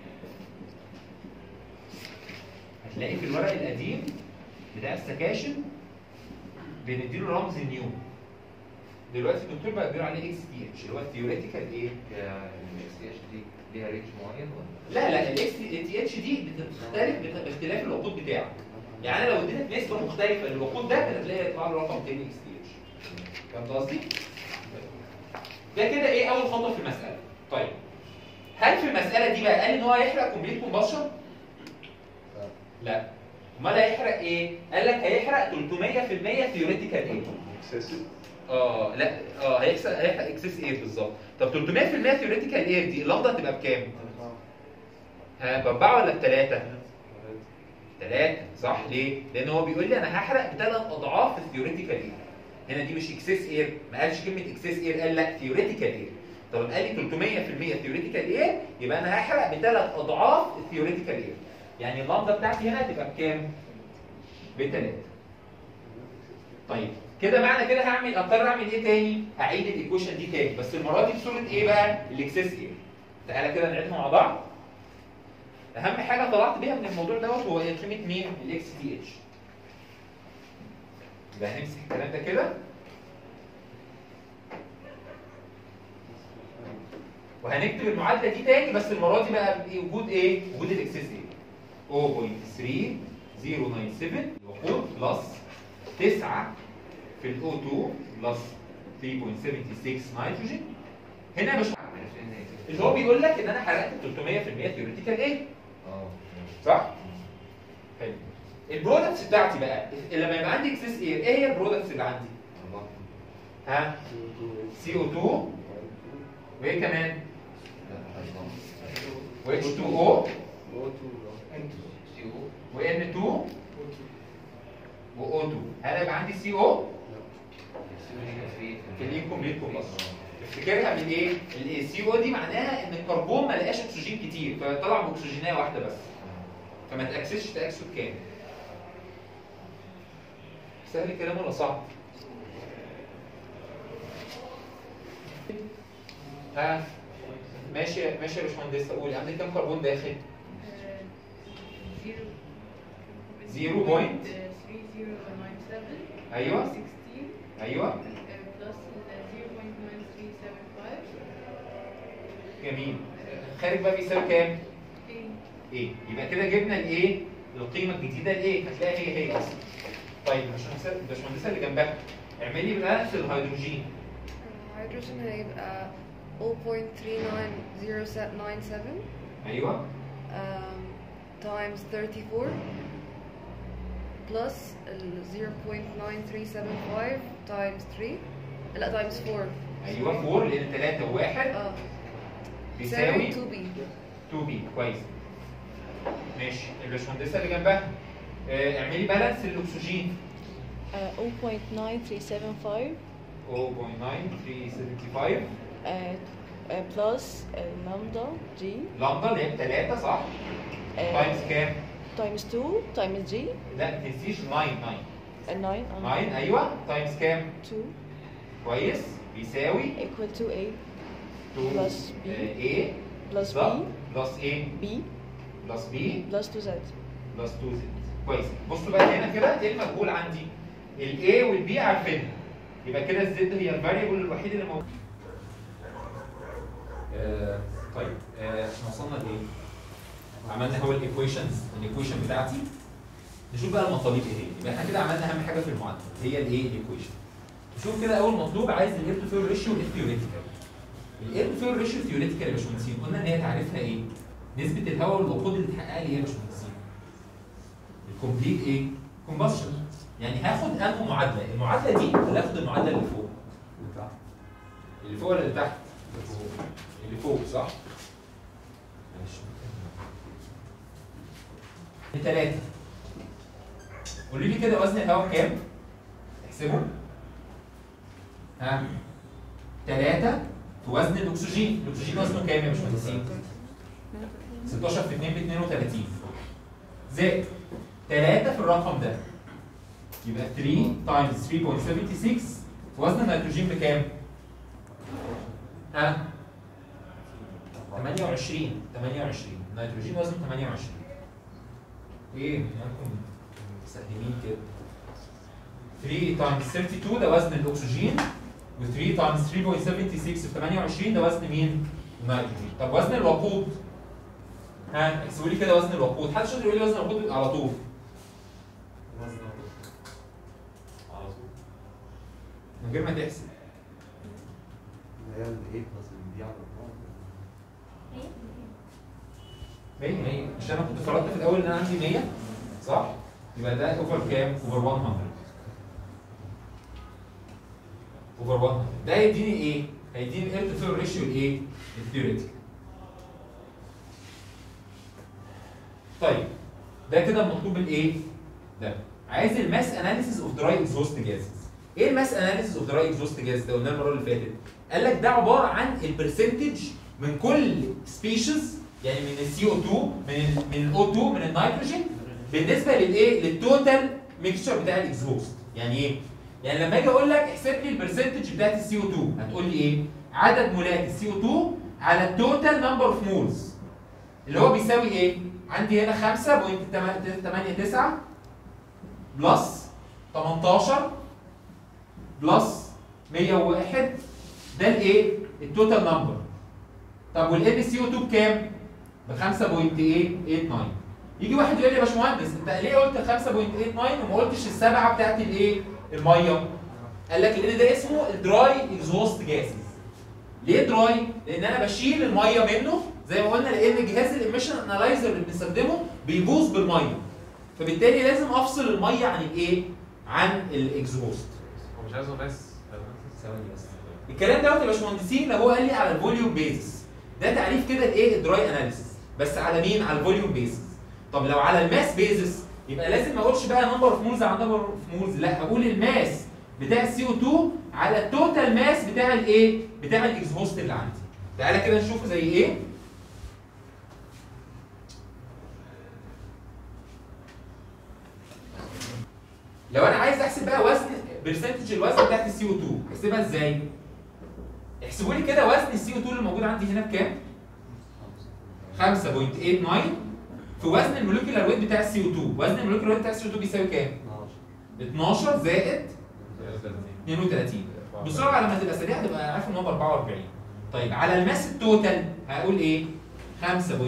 هتلاقي في الورق القديم بتاع السكاشن بنديله رمز نيو. دلوقتي الدكتور بقى بيقول عليه اكس تي اتش اللي هو الثيوريتيكال ايه؟ الاكس تي اتش دي ليها ريتش معين ولا؟ لا الاكس تي اتش دي بتختلف باختلاف الوقود بتاعك. يعني انا لو اديتك نسبه مختلفه للوقود ده كانت هتلاقي يطلع له رقم تاني اكس تي اتش. فهمت قصدي؟ ده كده ايه اول خطوه في المساله. طيب هل في المساله دي بقى قال ان هو هيحرق كومبليت كومبشن؟ لا. امال هيحرق ايه؟ قال لك هيحرق 300% ثيوريتيكال ايه؟ لا هيحرق اكسس اير بالظبط. طب 300% ثيوريتيكال اير دي اللمضه هتبقى بكام؟ ب4 ولا ب3؟ 3 صح. ليه؟ لان هو بيقول لي انا هحرق ب3 اضعاف الثيوريتيكال اير. هنا دي مش اكسس اير، ما قالش كلمه اكسس اير، قال لا ثيوريتيكال اير. طب قال لي 300% ثيوريتيكال اير يبقى انا هحرق ب3 اضعاف الثيوريتيكال اير. يعني اللمضه بتاعتي هنا هتبقى بكام؟ ب3. طيب كده معنى كده اضطر اعمل ايه تاني؟ هعيد الايكويشن دي تاني بس المره دي بصوره ايه بقى؟ الاكسس اير. تعالى كده نعيدها مع بعض. اهم حاجه طلعت بيها من الموضوع دوت هو قيمه مين؟ الاكس تي اتش. يبقى هنمسك الكلام ده كده وهنكتب المعادله دي تاني بس المره دي بقى وجود ايه؟ وجود الاكسس اير 0.3097 الوقود بلس 9 في الاو 2 بلس 3.76 نيتروجين. هنا مش اللي هو بيقول لك ان انا حرقت 300% ثيوريتيكال ايه؟ صح؟ حلو. البرودكتس بتاعتي بقى لما يبقى عندي اكسس اير ايه هي البرودكتس اللي عندي؟ CO2 وايه كمان؟ و H2O و N2 و O2. هل هيبقى عندي CO؟ في الانكمبليت كومبشن. افتكرها من ايه؟ السي او دي معناها ان الكربون ما لقاش اكسجين كتير فطلع باكسجينيه واحده بس. فما تاكسدش تاكسد كامل. سهل الكلام ولا صعب؟ ها ماشي ماشي يا باشمهندس، قولي عندك كام كربون داخل؟ 0.3097 ايوه 16 ايوه بلس 0.9375 جميل. خارج بقى بيساوي كام؟ ايه ايه؟ يبقى كده جبنا الايه؟ القيمه الجديده لايه؟ هتلاقي هي اصلا. طيب الباشمهندسه اللي جنبها اعملي بقى في الهيدروجين. الهيدروجين هيبقى 0.39097 ايوه times 34 plus ال 0.9375 times 3 لا times 4 ايوه 4 لان 3 و1 بيساوي 2b 2b. كويس ماشي. الباشمهندسه اللي جنبها اعملي بالانس للاكسجين. 0.9375 0.9375 بلس لامدا جي لامدا اللي هي 3 صح؟ تايمز كام؟ تايمز 2 تايمز جي لا ما تنسيش 9 9 ايوه تايمز كام؟ 2 كويس بيساوي equal to A 2 plus B A plus B بلس A B بلس B plus 2Z بلس 2 Z. كويس. بصوا بقى هنا كده ايه المجهول عندي؟ ال A وال B عارفينها، يبقى كده الزد هي الفاريبل الوحيد اللي موجود. طيب احنا وصلنا لايه؟ عملنا هو الايكويشن بتاعتي. نشوف بقى المطالب ايه هي. يبقى احنا كده عملنا اهم حاجه في المعادله هي الايه؟ الايكويشن. نشوف كده اول مطلوب عايز الاير تو فيول ريشيو الثيوريتيكال. الاير تو فيول ريشيو الثيوريتيكال يا باشمهندسين قلنا ان هي تعريفها ايه؟ نسبه الهواء والوقود اللي اتحقق لي ايه يا باشمهندسين؟ الكومبليت ايه؟ كومبشن. يعني هاخد انهي معادله؟ المعادله دي ولا اخد المعادله اللي فوق؟ اللي فوق ولا اللي تحت؟ اللي فوق صح؟ ماشي. 3 قولوا لي كده وزن الهواء كام؟ احسبوا. ها 3 في وزن الاكسجين، الاكسجين وزنه كام يا باشمهندسين؟ 16 في 2 ب 32 زائد 3 في الرقم ده يبقى 3 تايمز 3.76 في وزن النيتروجين بكام؟ ها 28 النيتروجين وزنه 28. ايه ممكن مسهلين كده 3 تايمز 32 ده وزن الاكسجين و3 تايمز 3.76 في 28 ده وزن مين؟ النيتروجين. طب وزن الوقود؟ ها احسبوا لي كده وزن الوقود. حد شاطر يقول لي وزن الوقود على طول. وزن على طول من غير ما تحسب. اللي هي الايه بلس دي على 100 مش انا كنت فرضت في الاول ان انا عندي 100 صح؟ يبقى ده اوفر كام؟ اوفر 100. اوفر 100 ده هيديني ايه؟ هيديني الاير تو فيول ريشيو الايه؟ الثيوريتيكال. طيب ده كده المطلوب الايه؟ ده عايز الماس اناليسيس اوف دراي اكزوست جازز. ايه الماس اناليسيس اوف دراي اكزوست جاز ده؟ قلنا المره اللي فاتت. قال لك ده عباره عن البرسنتج من كل سبيشيز، يعني من السي او 2 من الاو 2 من النيتروجين بالنسبه للايه؟ للتوتال ميكستشر بتاع الاكزوست. يعني ايه؟ يعني لما اجي اقول لك احسب لي البرسنتج بتاعت السي او 2 هتقول لي ايه؟ عدد مولات السي او 2 على التوتال نمبر اوف مولز اللي هو بيساوي ايه؟ عندي هنا 5.89 بلس 18 بلس 101 ده الايه؟ التوتال نمبر. طب والان سي او 2 بكام؟ ب 5.89. يجي واحد يقول لي يا باشمهندس انت ليه قلت 5.89 وما قلتش السبعه بتاعت الايه؟ الميه؟ قال لك لان ده اسمه الدراي اكزوست جاسز. ليه دراي؟ لان انا بشيل الميه منه زي ما قلنا، لان جهاز الاميشن انالايزر اللي بنستخدمه بيبوظ بالميه. فبالتالي لازم افصل الميه عن الايه؟ عن الاكزوست. هو مش عايزه بس ثواني بس. الكلام دوت يا باشمهندسين لو هو قال لي على الفوليوم بيزس، ده تعريف كده الايه؟ الدراي اناليسيس. بس على مين؟ على الفوليوم بيزس. طب لو على الماس بيزس يبقى لازم ما اقولش بقى نمبر اوف مولز على نمبر اوف مولز، لا اقول الماس بتاع السي او 2 على التوتال ماس بتاع الايه؟ بتاع الاكزوست اللي عندي. تعالى كده نشوفه زي ايه؟ لو انا عايز احسب بقى برسنتج الوزن بتاعت السي او 2. احسبها ازاي؟ احسبوا لي كده وزن السي او 2 اللي موجود عندي هنا بكام؟ 5.89 في وزن الموليكيولار ويت بتاع السي او 2. وزن الموليكيولار ويت بتاع السي او 2 بيساوي كام؟ 12 زائد 32. بسرعه لما تبقى سريعه تبقى عارف ان هو ب 44. طيب على الماس التوتال هقول ايه؟ 5.89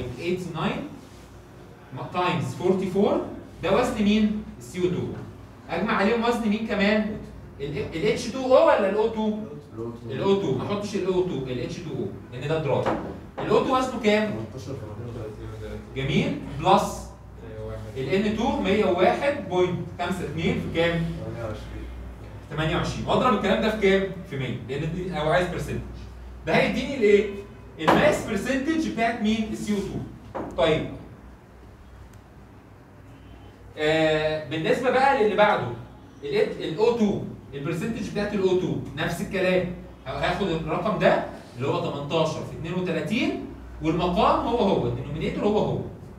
تايمز 44 ده وزن مين؟ السي او 2. اجمع عليهم وزن مين كمان؟ ال H2O ولا ال O2؟ ال O2. ما احطش ال O2 ال H2O لان ده دراي. ال O2 وزنه كام؟ 18 جميل بلس ال N2 101.52 في كام؟ 28. واضرب الكلام ده في كام؟ في 100 لان دي هو عايز برسنتج. ده هيديني الايه؟ الماس برسنتج بتاعت مين؟ السي او 2. طيب بالنسبه بقى للي بعده الاو 2 البرسنتج بتاعت الاو 2 نفس الكلام. هاخد الرقم ده اللي هو 18 في 32 والمقام هو الدينومينيتور هو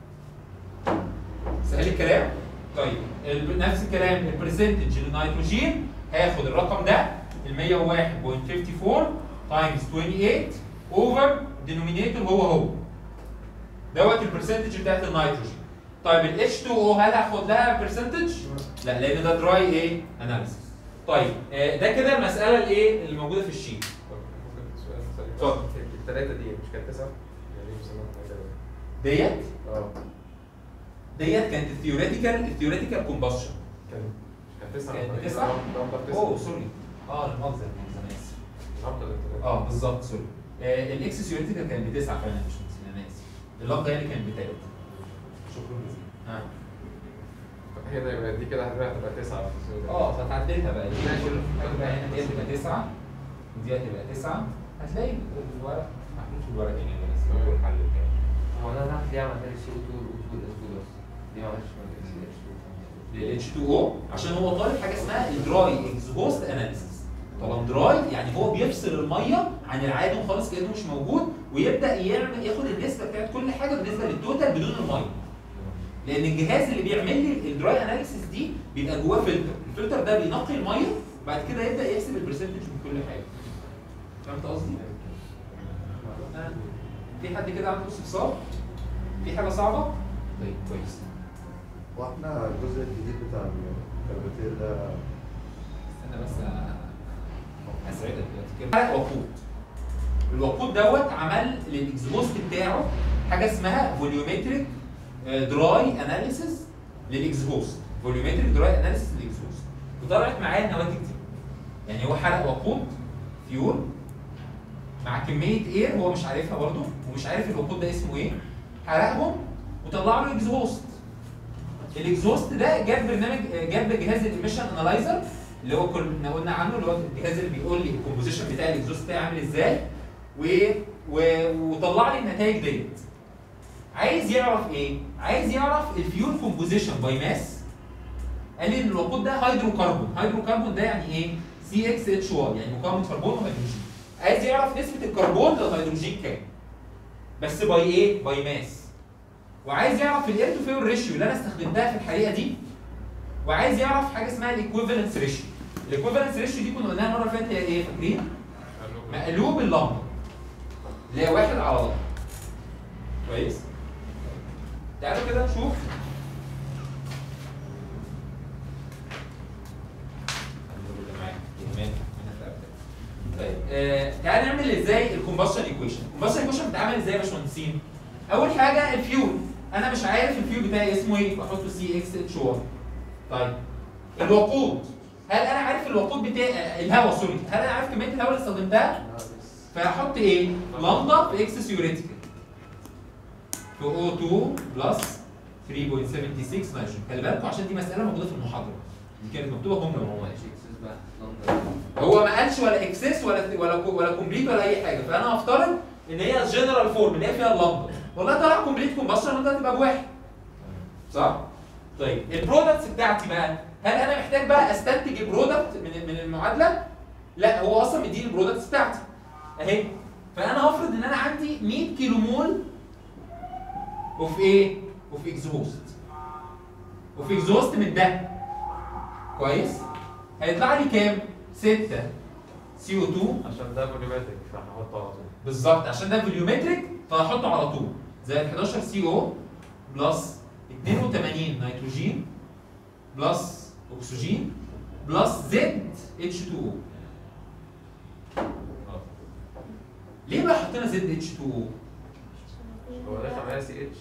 سهل الكلام؟ طيب نفس الكلام البرسنتج للنيتروجين هاخد الرقم ده ال 101.54 تايمز 28 اوفر الدينومينيتور هو دوت البرسنتج بتاعت النيتروجين. طيب ال H2O هل هاخد لها برسنتج؟ لا لان ده دراي ايه؟ اناليسيس. طيب ده كده المساله الايه اللي موجوده في الشيت. اتفضل. الثلاثه دي مش كانت 9 يعني بيسموها ديت اه ديت كانت الثيوريتيكال كومبشن. كانت 9 كانت 9 اوه سوري لا مؤاخذه انا اسف. بالظبط سوري. الاكس ثيوريتيكال كان بتسعه فعلا مش انا اسف. اللفظه يعني كانت بتاعت. شكرا جزيلا. هنا يبقى دي كده هتبقى 9 فتعدلها بقى دي كل حاجه بقى هنا دي هتبقى 9 ودي هتبقى 9 هتلاقي الورق محطوط في الورق يعني بس هو الحل بتاعي. هو انا تحت ليه عملت لي سي او 2 والاو 2 والاس 2 بس؟ ليه ما عملتش لل H2O عشان هو طالب حاجه اسمها الدراي اكزبوست اناليسيس. طبعا دراي يعني هو بيفصل الميه عن العادم خالص كانه مش موجود ويبدا ياخد النسبه بتاعت كل حاجه بالنسبه للتوتال بدون الميه. لان الجهاز اللي بيعمل لي الدراي اناليسيس دي بيبقى جواه فلتر، الفلتر ده بينقي الميه وبعد كده يبدا يحسب البرسنتج من كل حاجه. فهمت قصدي؟ في حد كده عنده استفسار؟ في حاجه صعبه؟ طيب كويس. واحنا الجزء الجديد بتاع الكاربوتير ده استنى بس اساعدك دلوقتي. وقود. الوقود دوت عمل للاكزبوست بتاعه حاجه اسمها فوليومتريك دراي اناليسيس للاكزبوست. فوليومتريك دراي اناليسيس للاكزبوست. وطلعت معاه النواتج دي. يعني هو حرق وقود فيول مع كميه اير هو مش عارفها برضه ومش عارف الوقود ده اسمه ايه. حرقهم وطلع له اكزبوست. الاكزوست ده جاب جهاز الاميشن انالايزر اللي هو كنا قلنا عنه اللي هو الجهاز اللي بيقول لي الكومبوزيشن بتاع الاكزوست بتاعي عامل ازاي وطلع لي النتائج ديت. عايز يعرف ايه؟ عايز يعرف الفيول كومبوزيشن باي ماس. قال لي ان الوقود ده هيدروكربون ده يعني ايه؟ CXHY يعني مكون كربون وهيدروجين. عايز يعرف نسبه الكربون للهيدروجين كام؟ بس باي ايه؟ باي ماس. وعايز يعرف الاير تو فيول ريشيو اللي انا استخدمتها في الحقيقه دي. وعايز يعرف حاجه اسمها الايكويفالنس ريشيو. الايكويفالنس ريشيو دي كنا قلناها المره اللي فاتت هي ايه فاكرين؟ مقلوب اللمبه اللي هي 1 على لمبه. كويس؟ تعالوا كده نشوف طيب تعالى نعمل ازاي الكومبشن ايكويشن. الكومبشن ايكويشن بتتعمل ازاي يا باشمهندسين؟ اول حاجه الفيول. انا مش عارف الفيول بتاعي اسمه ايه فاحطه CXHY. طيب الوقود. هل انا عارف الوقود بتاعي الهواء سوري هل انا عارف كميه الهواء اللي استخدمتها؟ فهحط ايه؟ لامدا في اكس ثيوريتيكال في O2 بلس 3.76 نيتروجين. خلي بالكم عشان دي مساله موجوده في المحاضره دي كانت مكتوبه هم هو ما قالش اكسس بقى هو ما قالش ولا اكسس ولا كومبليت ولا اي حاجه. فانا هفترض ان هي جنرال فورم اللي هي فيها اللمبه. والله طلع كومبليت كومبشن وانت هتبقى بواحد. صح؟ طيب البرودكتس بتاعتي بقى هل انا محتاج بقى استنتج البرودكت من المعادله؟ لا هو اصلا مديني البرودكتس بتاعتي اهي. فانا هفرض ان انا عندي 100 كيلو مول اوف ايه؟ اوف اكزوست. اوف اكزوست من ده. كويس؟ هيطلع لي كام؟ 6 CO2 عشان ده فوليومتريك فهنحطه على طول. بالظبط، عشان ده فوليومتريك فهحطه على طول زي 11 CO بلس 82 نيتروجين بلس اكسجين بلس زد H2O. ليه بقى حطينا زد H2O؟ هو ده عملها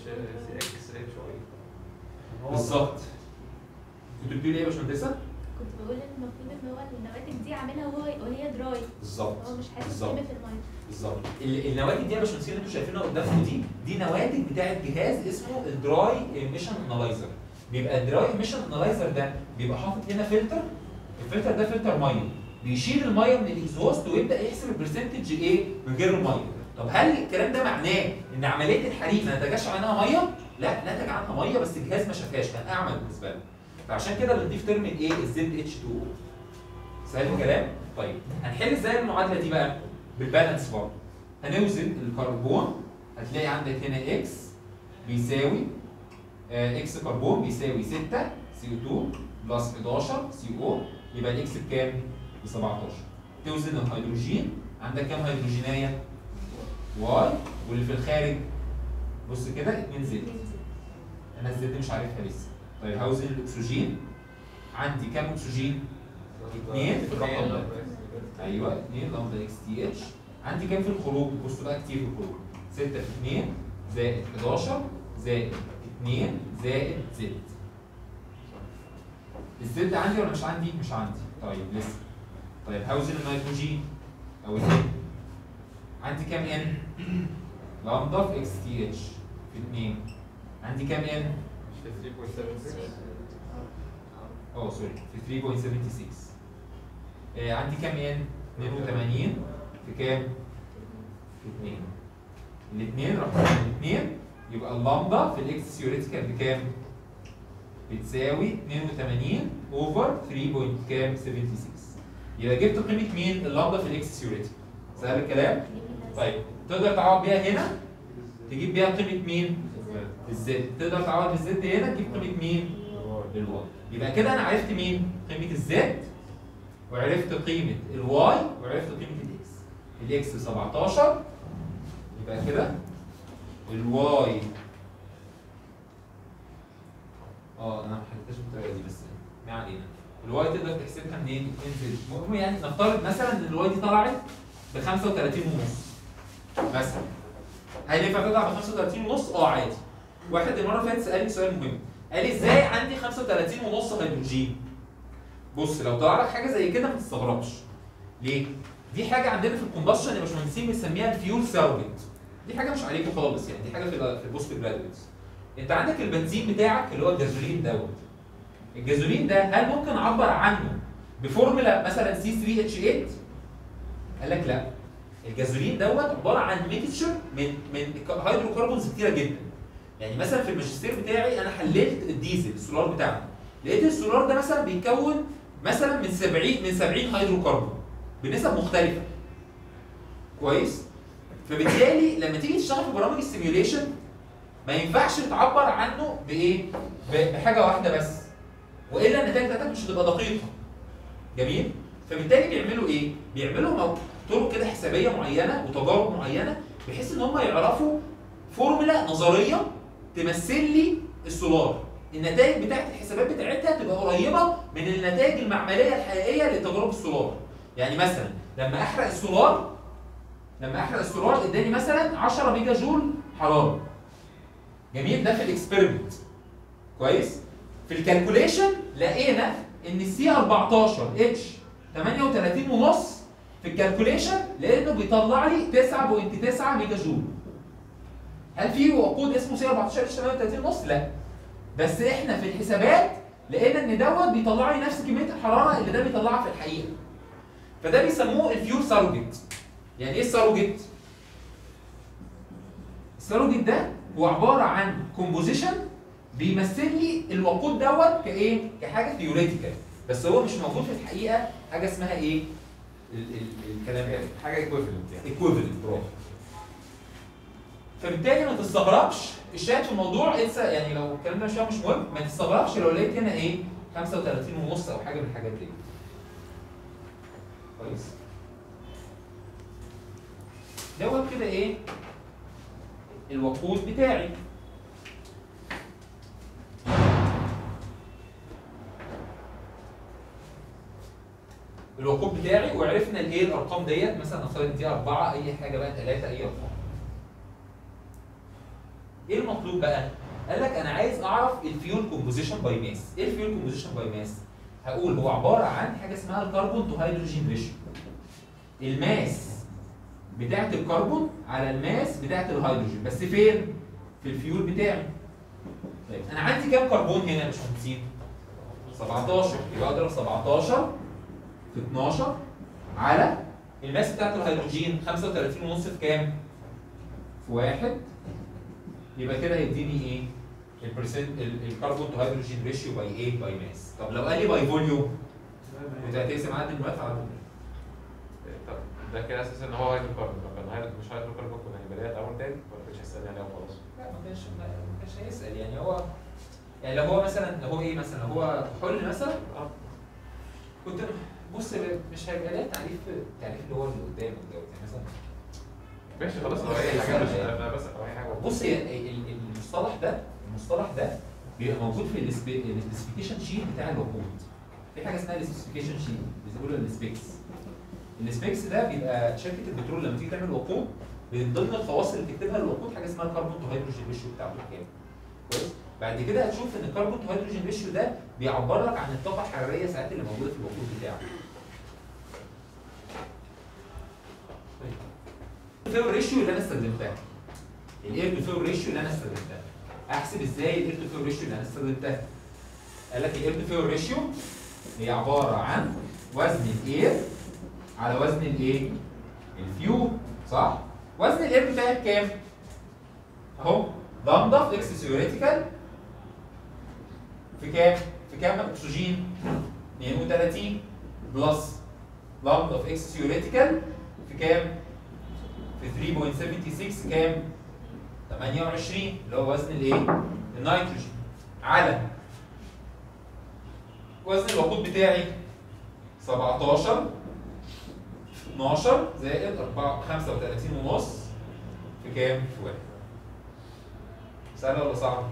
CH بالظبط. كنت بتقولي ايه يا باشمهندسه؟ كنت بقول ان المفروض ان هو النواتج دي عاملها وهي دراي، بالظبط هو مش حاسس بالظبط. قيمه الميه. بالظبط. النواتج دي يا باشمهندسين اللي انتوا شايفينها قدامكم دي نواتج بتاعت جهاز اسمه الدراي ايميشن انالايزر. بيبقى الدراي ايميشن انالايزر ده بيبقى حاطط هنا فلتر، الفلتر ده فلتر ميه، بيشيل الميه من الاكزوست ويبدا يحسب البرسنتج ايه من غير الميه. طب هل الكلام ده معناه ان عمليه الحريق ما نتجش عنها ميه؟ لا، نتج عنها ميه بس الجهاز ما شافهاش، كان اعمى بالنسبه له. فعشان كده بنضيف ترم الايه؟ الزد اتش 2 او. سهل الكلام؟ طيب هنحل ازاي المعادله دي بقى؟ بالبالانس برضه. هنوزن الكربون، هتلاقي عندك هنا اكس بيساوي اكس كربون بيساوي 6 CO2 بلس 11 CO، يبقى الاكس بكام؟ ب 17. توزن الهيدروجين، عندك كام هيدروجينايه؟ واي، واللي في الخارج بص كده 2 زد. انا الزد مش عارفها لسه. طيب هوزن الاكسجين، عندي كام اكسجين؟ 2 في الرقم ده. ايوه 2 لامدا اكس تي اتش. عندي كام في الخروج؟ بصوا بقى كتير في الخروج. 6 في 2 زائد 11 زائد 2 زائد زد. الزد عندي ولا مش عندي؟ مش عندي. طيب لسه. طيب هوزن النيتروجين او الزد. عندي كام ان؟ لامدا في اكس تي اتش في 2. عندي كام ان؟ مش في 3.76. سوري في 3.76. عندي كام ان؟ 82 في كام؟ في 2. الاثنين راح الاثنين يبقى اللامدا في الاكس ثيوريتيكال بكام؟ بتساوي 82 اوفر 3.76. يبقى جبت قيمه مين؟ اللامدا في الاكس ثيوريتيكال. سهل الكلام؟ طيب تقدر تعوض بيها هنا تجيب بيها قيمه مين؟ الزد. تقدر تعوض بالزد هنا تجيب قيمه مين؟ الواي. يبقى كده انا عرفت مين؟ قيمه الزد وعرفت قيمه الواي وعرفت قيمه الاكس. الاكس 17 يبقى كده الواي انا ما حلتهاش بالطريقه دي بس ما علينا. الواي تقدر تحسبها منين؟ انزل. المهم يعني نفترض مثلا ان الواي دي طلعت ب 35 ونص مثلا. هل ينفع تطلع ب 35 ونص؟ عادي. واحد المره اللي فاتت سالني سؤال مهم، قال لي ازاي عندي 35 ونص هيدروجين؟ بص لو طلع لك حاجه زي كده ما تستغربش. ليه؟ دي حاجه عندنا في الكومبشن يا باشمهندسين بنسميها الفيول سيرفنت. دي حاجه مش عليكم خالص يعني، دي حاجه في البوست جرادويتس. انت عندك البنزين بتاعك اللي هو الجازولين دوت. الجازولين ده هل ممكن اعبر عنه بفورمولا مثلا C3H8؟ قال لك لا. الجازولين دوت عباره عن ميكستشر من هيدروكربونز كتيره جدا. يعني مثلا في الماجستير بتاعي انا حللت الديزل السولار بتاعنا، لقيت السولار ده مثلا بيتكون مثلا من 70 هيدروكربون بنسب مختلفه. كويس؟ فبالتالي لما تيجي تشتغل في برامج السيميوليشن ما ينفعش تعبر عنه بايه؟ بحاجه واحده بس. والا النتائج بتاعتك مش هتبقى دقيقه. جميل؟ فبالتالي بيعملوا ايه؟ بيعملوا طرق كده حسابيه معينه وتجارب معينه بحيث ان هم يعرفوا فورمولا نظريه تمثل لي السولار. النتائج بتاعت الحسابات بتاعتها تبقى قريبه من النتائج المعمليه الحقيقيه لتجارب السولار. يعني مثلا لما احرق السولار اداني مثلا 10 ميجا جول حراره. جميل؟ ده في الاكسبيرمنت. كويس؟ في الكالكوليشن لقينا ان السي 14 اتش 38 ونص في الكالكوليشن لانه بيطلع لي 9.9 ميجا جول. هل في وقود اسمه سي 14 اتش 38 ونص؟ لا. بس احنا في الحسابات لقينا ان دوت بيطلع لي نفس كميه الحراره اللي ده بيطلعها في الحقيقه. فده بيسموه الفيول ساروجيت. يعني ايه الساروجيت؟ الساروجيت ده هو عباره عن كومبوزيشن بيمثل لي الوقود دوت كايه؟ كحاجه ثيوريتيكال، بس هو مش موجود في الحقيقه حاجه اسمها ايه؟ الكلام ده حاجه ايكويفالنت يعني. ايكويفالنت، برافو. فبالتالي ما تستغربش الشاهد في الموضوع، انسى يعني لو الكلام ده مش مهم، ما تستغربش لو لقيت هنا ايه؟ 35 ونص او حاجه من الحاجات دي. كويس. دوت كده ايه الوقود بتاعي. الوقود بتاعي وعرفنا الايه الارقام ديت، مثلا نفترض دي 4 اي حاجه بقى 3 اي ارقام. ايه المطلوب بقى؟ قال لك انا عايز اعرف الفيول كومبوزيشن باي ماس. ايه الفيول كومبوزيشن باي ماس؟ هقول هو عباره عن حاجه اسمها الكربون تو هيدروجين ريشيو. الماس بتاعت الكربون على الماس بتاعت الهيدروجين، بس فين؟ في الفيول بتاعي. طيب انا عندي كام كربون هنا يا باشمهندسين؟ 17. يبقى اضرب 17 في 12 على الماس بتاعت الهيدروجين 35.5 في كام؟ في 1. يبقى كده هيديني ايه؟ البرسنت الكربون تو هيدروجين ريشيو باي ايه؟ باي ماس. طب لو قال لي باي فوليوم كنت هتقسم عدد المواد على طول. طب ده كده اساسا ان هو هيدروكربون، لو كان مش هيدروكربون كنا هيبقى ليها اول تاني ولا كنتش هيسالني عليها وخلاص؟ لا ما كانش هيسال. يعني هو يعني لو هو مثلا لو هو ايه مثلا لو هو كحول مثلا كنت بص مش هيبقى ليها تعريف اللي هو اللي قدامك دوت يعني مثلا. ماشي خلاص لو اي حاجه مش انا بس او اي حاجه. بص المصطلح ده بيبقى موجود في السبيسيفيكيشن شيت بتاع الوقود. في حاجه اسمها السبيسيفيكيشن شيت بيقولوا السبيكس. السبيكس ده بيبقى شركه البترول لما تيجي تعمل وقود من ضمن الخواص اللي بتكتبها للوقود حاجه اسمها الكربون تو هيدروجين ريشيو بتاعته كام. كويس؟ بعد كده هتشوف ان الكربون تو هيدروجين ريشيو ده بيعبر لك عن الطاقه الحراريه ساعات اللي موجوده في الوقود بتاعك. الفيول ريشيو اللي انا استخدمتها. الاير تو فيول ريشيو اللي انا استخدمتها. احسب ازاي الاير تو فيول ريشيو اللي انا استخدمتها؟ قال لك الاير تو فيول ريشيو هي عباره عن وزن الاير على وزن الايه؟ الفيول، صح؟ وزن الاير بتاعي بكام؟ اهو لامدا في اكس ثيوريتيكال في كام؟ في كام اكسجين؟ 32 بلس لامدا في اكس ثيوريتيكال في كام؟ في 3.76 كام؟ 28 اللي هو وزن الايه؟ النيتروجين على وزن الوقود بتاعي 17 12 زائد 35 ونص في كام؟ في 1. سهلة ولا صعبة؟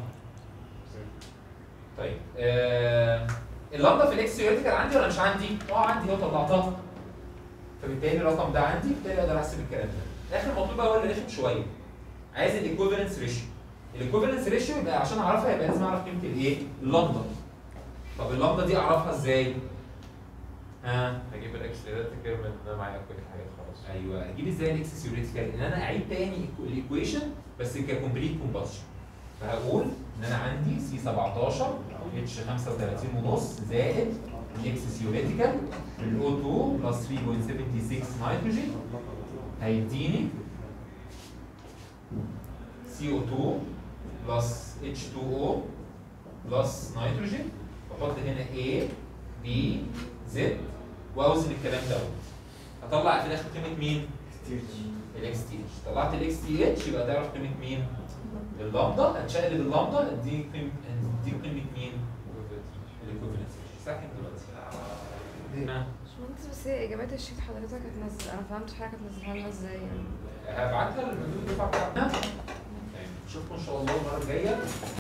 طيب اللمبة في الاكس ثيوريتيكال عندي ولا مش عندي؟ عندي اهو طلعتها. فبالتالي الرقم ده عندي، بالتالي اقدر احسب الكلام ده. اخر مطلوب بقى هو اللي رخم شويه. عايز الايكوفالنس ريشيو. الايكوفالنس ريشيو يبقى عشان اعرفها يبقى لازم اعرف قيمه الايه؟ اللمبه. طب اللمبه دي اعرفها ازاي؟ هجيب الاكس ثيوريتيكال من معايا كل الحاجات خلاص. ايوه اجيب ازاي الاكس ثيوريتيكال؟ ان انا اعيد تاني الايكويشن بس ككومبليت كومبشن. فهقول ان انا عندي سي 17 اتش 35 ونص زائد الاكس ثيوريتيكال الاو 2 بلس 3.76 نيتروجين هيديني CO2 بلس H2O بلس نيتروجين. واحط هنا A B Z واوزن الكلام دوت. هطلع في الاخر قيمه مين؟ الاكس تي اتش. طلعت الاكس تي اتش يبقى تعرف قيمه مين؟ اللامدا. هتشقلب اللامدا اديك قيمه مين؟ الايكوفالنس. صح دلوقتي. باشمهندس بس هي اجابات الشيت حضرتك هتنزل، انا فهمتش حاجه هتنزلها لنا ازاي يعني؟ هبعتها للمندوب الدفعه بتاعتنا. نشوفكم ان شاء الله المره الجايه.